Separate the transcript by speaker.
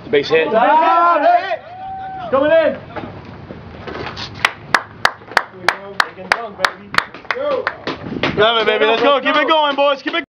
Speaker 1: Base hit.
Speaker 2: Coming in.
Speaker 1: Love it, baby. Let's go. Keep it going, boys. Keep it